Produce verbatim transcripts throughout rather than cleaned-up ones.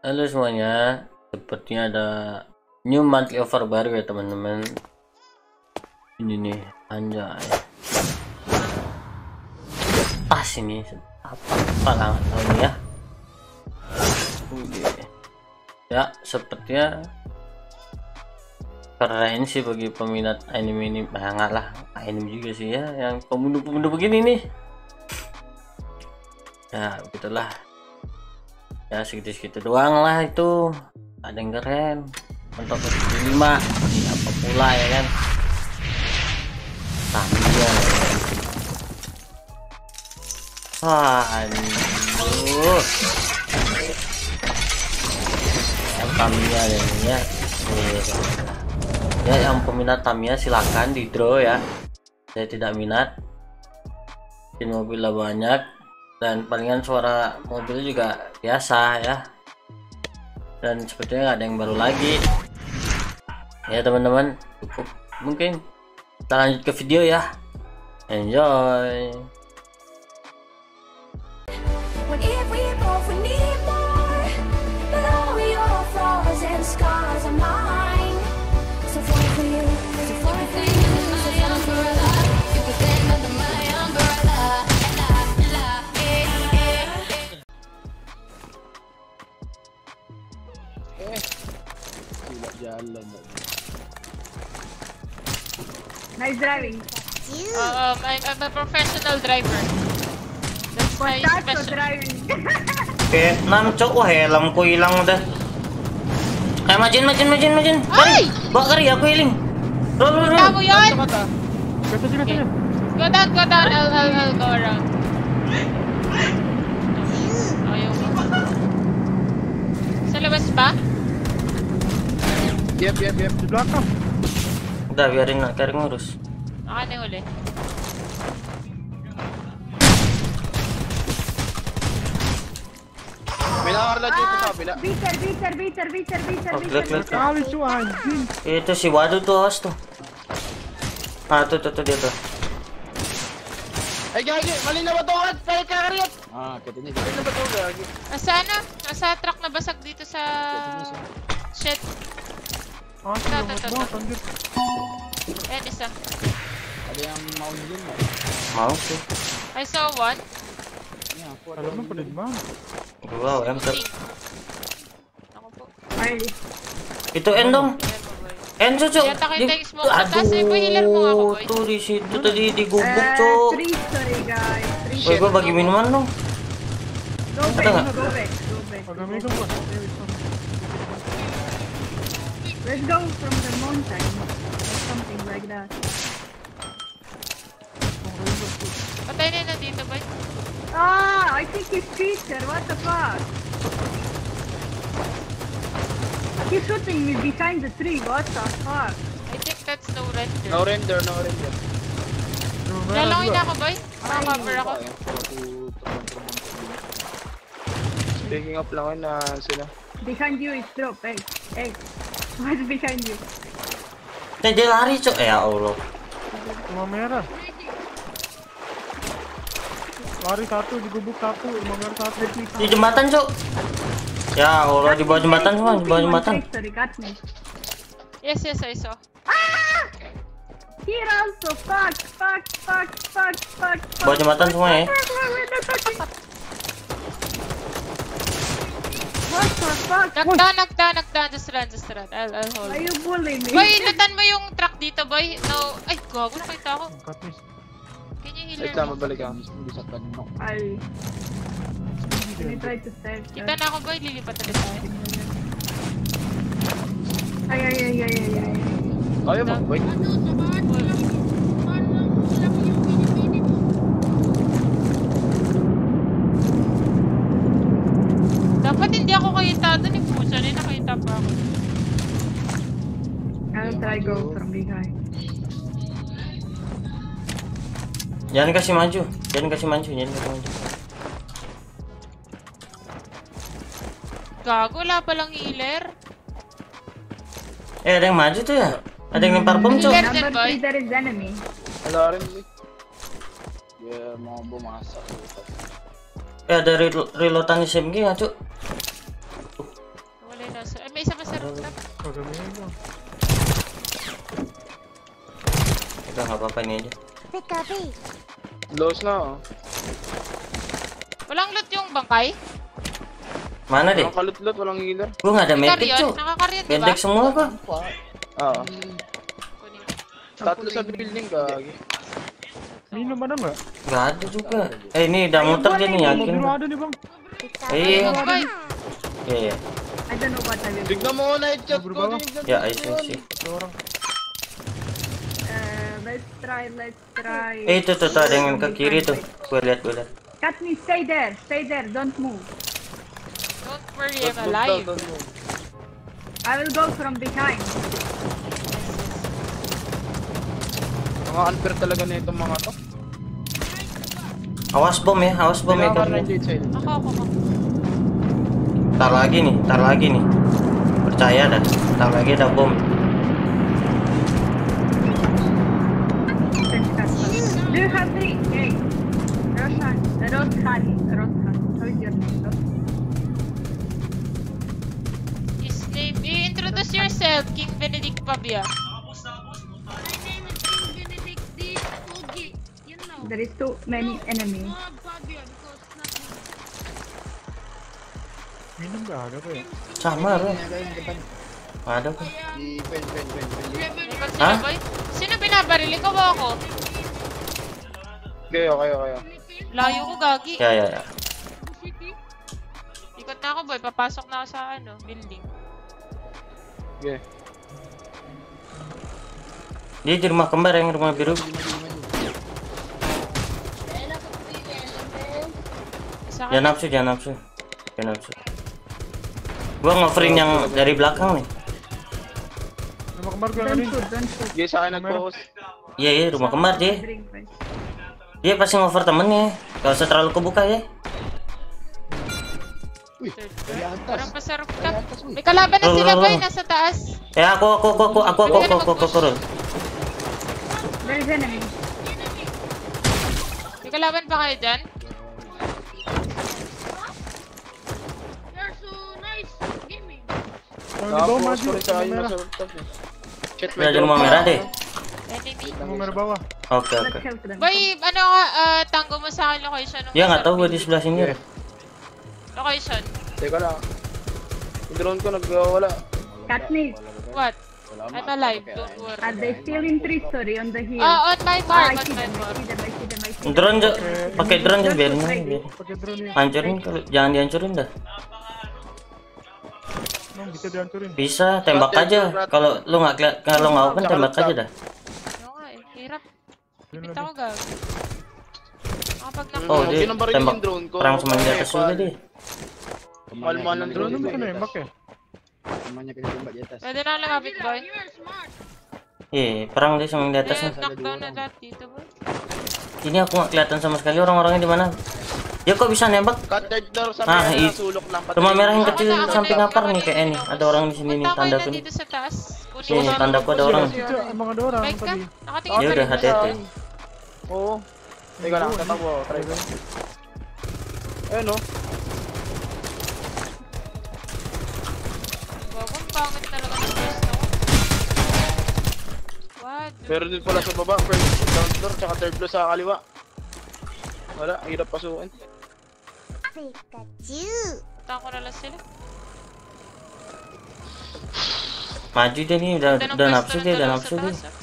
Halo semuanya, sepertinya ada new monthly offer baru ya teman-teman. Ini nih, anjay. Tas ini apa apa tahu ini ya. Ya, sepertinya keren sih bagi peminat anime ini. Nah, enggak lah, anime juga sih ya, yang pembunuh-pembunuh begini nih. Ya, begitulah. Ya segitu-segitu doang lah itu, ada yang keren untuk lima ini apa pula ya kan. Tamiya wah aduh yang Tamiya ini ya. Ya yang peminat Tamiya silakan di draw ya, saya tidak minat. Di mobil lah banyak dan palingan suara mobil juga biasa ya, dan sepertinya nggak ada yang baru lagi ya teman-teman. Cukup mungkin, kita lanjut ke video ya, enjoy. Jalan. Nice driving. Um, I'm, I'm a professional driver. That's my Potato special. driving. Oke, enam cok, wah helmku hilang udah. Eh majin majin majin majin. Ay! Bawa kari aku healing. Roll roll roll. Kamu yun? Okay. Go down, go down. I'll, I'll, I'll go around. Oh, yung... Sa labas ba? Yep, yep, yep. Di belakang. Udah biarin nak kari ngurus. Akan na yung huli. May nakakarla dito sa kabila. Beater, beater, beater, beater, beater, Oh, beater. klik klik. Kali siya anjing. Itu si Wadu tuh, awas tuh. Ah tuh tuh tuh dia tuh. Ay gagi, mali na batungan. Balik ka kariyat. Ah, katanya mali na batungan gagi. Nasa ano? Nasa truck na basag dito sa... Shit. Ah, Ito, ito, ito, ito. Ayan, isa. Ada yang mau din mo. Mau sih. I saw one. Alam mo pa din ba? Wow, em ter. Ako po. Ay, Itu N dong. N cucu. Yata kita yung smoke sa taas. Eh, boy, healer mo ako, boy. Tuh di situ tadi digubuk, eh, cuk. three, sorry guys. Three. Woi, gua bagi minuman dong. Go back, nggak? go back, go back. Pagamay ka ba? Let's go from the mountain or something like that. Patay na na dito, boy. Ah, I think he's Peter. What the fuck? He's shooting me behind the tree. What the fuck? I think that's no render. No render, no render. Lalangin na ako, boy. Makakover ako. Speaking of lang na sila. Behind you is drop. Hey, hey. What's behind you? Nah, dia lari, cuk. Eh, ya Allah. Rumah merah. Lari satu, digubuk satu, rumah merah satu. Di jembatan, cuk. Ya Allah, di bawah jembatan semua, di bawah jembatan. Sorry, got me. Yes, yes, I saw. Ah! Here also, fuck, fuck, fuck, fuck, fuck. Bawah jembatan semua ya. What the fuck? Knockdown, knockdown, knockdown. Just run, just run. I'll, I'll hold. Why you bullying me? Boy, lutan mo yung truck dito, boy. No. Ay, gago, nakita ako. Can you healer Wait lang, mo? mabalik ka. I... Can you try to save Kita na ako, boy. Lilipat ulit tayo. Ay, ay, ay, ay, ay, ay. Kaya mo, wait. Dapat hindi ako kayita doon. Yung puso rin, nakita pa ako. I'll try go from behind. Jangan kasih maju, jangan kasih maju, jangan kasih maju. Gago, wala palang healer. Eh, ada yang maju tuh ya? Ada yang lempar bom, cuk. Healer. Number boy. three, there is enemy. Wala rin, boy. Dia mau bumasak. Eh, ada relo reloadan S M G nggak, cuk? Udah nggak apa-apa ini aja. Lows na oh. Walang loot yung bangkay? Mana deh? Walang kalut-lut, walang healer. Gua nggak ada medic Karyon? cu. Nakakaryon diba? Medic semua gua. Oo. Kunin. Tatlo sa building gagi. Minum ada nggak? Nggak ada juga. Eh ini udah muter dia nih yakin. Mobil ada nih bang. Iya. Go, boy. Iya iya. I don't know what I will do. Tignan mo muna yung chat ko. Berbawah. tinignan Ya ko I see yun. see. Ada orang. Uh, let's try, let's try. Eh itu tuh, tuh ada yang ke kiri tuh. Gua lihat gua lihat. Katniss, stay there, stay there, don't move. Don't worry, Don't I'm move daw, alive. don't move. I will go from behind. Mga unfair talaga na itong mga to. Awas bom ya, awas bom ya. Kailangan ng Jade Side. Ako, ako, ako. Tar lagi nih, tar lagi nih. Percaya dah, tar lagi ada bom. Do you have three? Hey, Roshan, Roshan, Roshan. How is your name? Roshan? His name, eh, introduce yourself, King Benedict Pabia. My name is King Benedict D. Kogi. You know. There is too many enemies. No, Fabio, because nothing. Minum nggak ada apa ya? Sama bro. Ada kok. Di pen, pen, pen, pen. Likod Ha? sila, boy. Sino binabaril? Ikaw ba ako? Kayo, kayo, kayo. Layo ko, gagi. Ya ya ya. Ikot na ako, boy. Papasok na ako sa, ano, building. Okay. Dia di rumah kembar yang rumah biru. Sa akin, Jangan nafsu, jangan nafsu. Jangan nafsu. Gua ngoverin yang dari belakang nih. Nama kembar gue yang Don't ini. shoot, don't shoot. Sige, sa akin nag-focus. Iya iya rumah kembar dia. Drink first. Dia pasti ngover temennya. Gak usah terlalu kebuka ya. third floor. Parang pasarap ka. May kalaban na Roll, sila, roll, boy. roll. Nasa taas. Eh aku aku aku aku aku aku aku aku aku aku roll. There is enemy. May kalaban pa kayo dyan? You're so nice gaming. Yang di bawah Tapos maju. ko rin sa Yang akin merah. nasa rooftop eh. Shit, Udah di rumah merah deh. Enemy. Yang merah bawah. Oke Let's oke. help them. Boy, ano ka, ah, tanggo mo sa akin location. ng Dia nggak tahu gua masarap di sebelah sini. Yeah. Location. Teka lang. Yung drone ko nagwawala. Katniss, What? I'm alive, don't worry. are they still in three story on the hill? Ah, on my Ah, mark, I on see my them, I mark. see them, I see them, I see them. Drone Jo, pakai drone aja biarin aja, biarin. Pakai drone ya. Hancurin kalau jangan dihancurin dah. Emang bisa dihancurin. Bisa tembak aja. Kalau lu nggak keli- kalau nggak open tembak aja dah. Ano nga eh, hirap. Ipit ako gag. Kapag Hmm. Oh naka- dia Sinambarin tembak yung drone ko. perang sama di atas Eh, juga pal. deh. Malmal ng Drone drone mo ko. kinembak ya? Pwede na ako lumapit, boy. You're smart. Iya perang dia sama yang di atas Eh, nih. knockdown na lahat dito, boy. Ini aku nggak kelihatan sama sekali orang-orangnya di mana. Ya kok bisa nembak? Cut third door sa Ah, may i- sulok ng patay. Rumah merah yang kecil Ako na, ako samping na, apar ako nih na, kayak ini. ako na. Ada orang di sini nih Punta ko tanda na tuh. dito sa taas. Sini Kunin ko. tanda ku ada orang. Situ emang ada orang Baik ka? tadi. Nakatingin Ya ka udah rin. hati-hati. Oo. Teka lang, tatapo. Try ko. Ayun o. Bagong pangit talaga ng first na ko. What? Pero din pala sa baba, first ground floor, tsaka third floor sa kaliwa. Wala, hirap pasukin. Punta ko na lang sila. Maju dia nih udah Ganda ng udah pwesto nafsu ng dia, udah dalawa nafsu sa dia. taas, ah.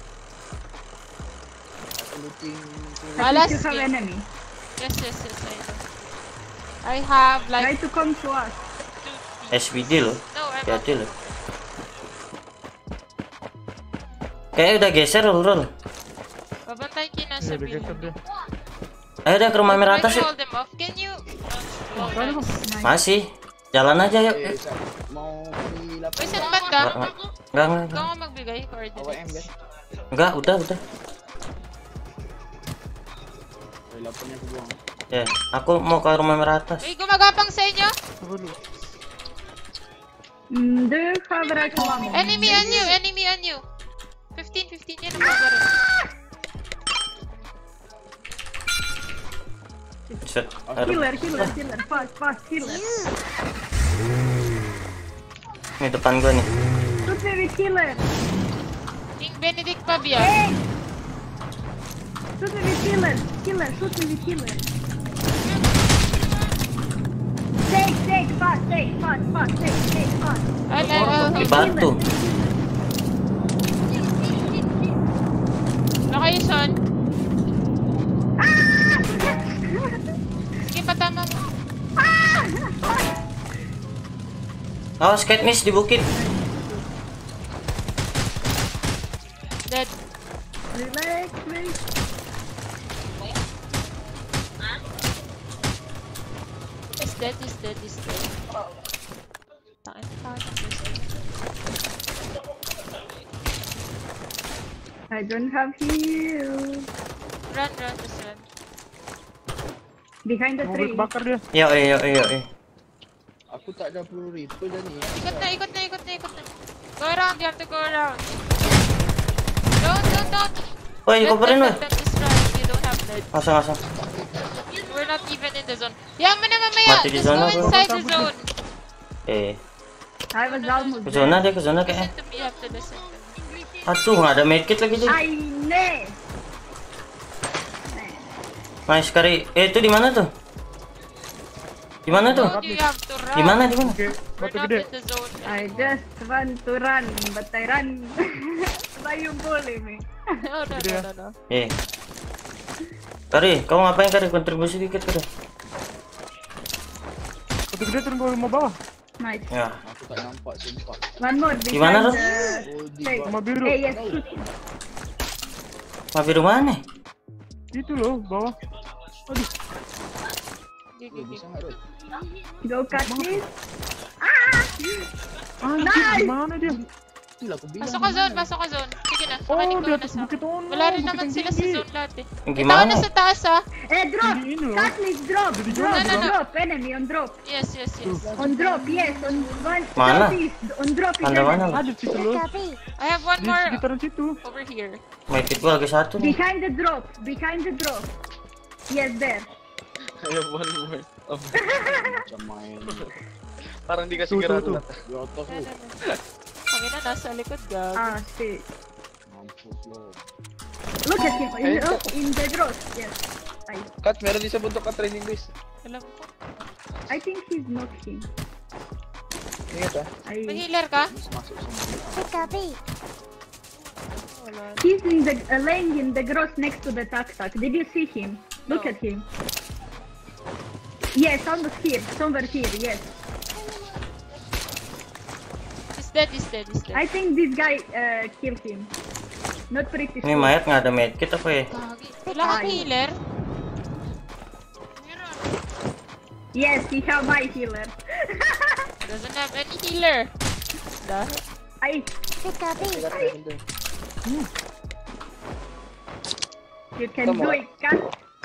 Katniss, you Alas, have yeah. enemy. Yes, yes, yes, I know. I have Try like to come to us. two. S P D loh. No, I'm Hati-hati loh. Kayaknya udah geser roll roll. Babantay kayo nasa Iya, digeser building. dia. Ayo udah ke rumah merah Try atas to yuk. hold them off. Can you? Oh, Paano ba? nice. Masih. Jalan aja yuk. yuk. Uy, saan banda? Enggak, enggak, enggak, enggak. Ikaw nga magbigay coordinates. Enggak, udah, udah. Ya, aku mau ke rumah merah atas. Uy, gumagapang sa inyo? Apa dulu? Mm, do you have rifle ammo? Enemy on you! Enemy on you! fifteen, fifteen yan ang babaril. Set. Aduh. Killer, killer, killer. Fast, fast, killer. Ini depan gua nih. with healer. King Benedict pa biya. Hey! Shoot me with healer. Healer, shoot me with healer. Take, take, fast, take, fast, fast, take, take, fast. Ay, ay, ay. Di batu. Location. Sige, patama mo. Awas Katniss di bukit. Dead. Relax, please. He's dead, he's dead, he's dead. Takin, takin. I don't have heal. Run, run, just run. Behind the Mobil tree. bakar dia. Yo, yo, yo, yo. Aku tak ada peluru rifle dah ni. Ikut na, ikut na, ikut na, ikut na. Go around, you have to go around. Don't, don't, don't. Woi, Let coverin them, woi. let them just run. You don't have lead. Asal, asal. We're not even in the zone. Yaman na mamaya. Mati di Just go zona, bro. inside the zone. Eh, I was almost ke there. zona dia, ke zona kayaknya. Listen to me, you have to listen to me. Aduh, nggak ada medkit lagi tuh. I know. Nice sekali. Eh, itu di mana tuh? Di mana tuh? Told you you have to run. Di mana, di mana? Oke, We're batu not gede. in the zone. I just want to run, but I run. Why you bully me? No, no, no, no, no. Eh. Kari, kamu ngapain Kari? Kontribusi dikit Kari. Batu gede turun ke rumah bawah. Nice. Ya. Aku tak nampak sumpah. One more Gimana, behind Ros? the... Oh, di Hey, Rumah biru. hey, yes, shoot him. Mampir mana? Itu loh, bawah. Aduh, Gigi, Oh, gigi. bisa nggak, Rod? Go cut this. anjir, Nice. gimana dia? Itulah aku bilang. Masuk ka zone, masuk ka zone. Sige na, Oh, makinig di ko na atas sa... bukit ono. Wala rin bukit naman yang sila sa tinggi. zone dati. Gimana? Itaw na sa taas ah. Eh, drop. Tinggi ini loh. Cut this, drop. Jadi Drop, jauh, no, no. drop. Enemy on drop. Yes, yes, yes. On drop, yes. On one. Mana? southeast, On drop is Mana, mana? enemy. Ada di situ loh. I have one Di more sekitaran situ. over here. Medkit gua lagi satu nih. Behind the drop. Behind the drop. Yes, there. Ayo, one more. Oh, macam main. Parang di kasih Tuh, gerak tuh, tuh. Di otak No, lu. no, no. Kami na nasa likod gag. Ah, shit. Mampus lo. Look at him. In, oh, in the drop. Yes. I, Kat, meron din sa bundok ka training base. Alam ko. I think he's knocking. Ingat ah. May I, healer ka? Mas masuk semua. Wala. he's in the uh, laying in the grass next to the tac tac. Did you see him? Look No. at him. Yes, almost here. Somewhere here. Yes. He's dead, he's dead, he's dead. I think this guy uh, killed him. Not pretty Ini sure. mayat nggak ada medkit apa ya? Gagi. Wala kang healer? Yes, he have my healer. Doesn't have any healer. Dahil. I. Ingat, meron din. You can Come do on. it, Kat.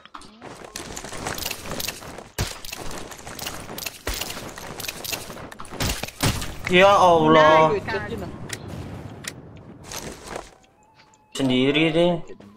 Ya Allah, Nice, Kat. Chat yun ah. sendiri deh.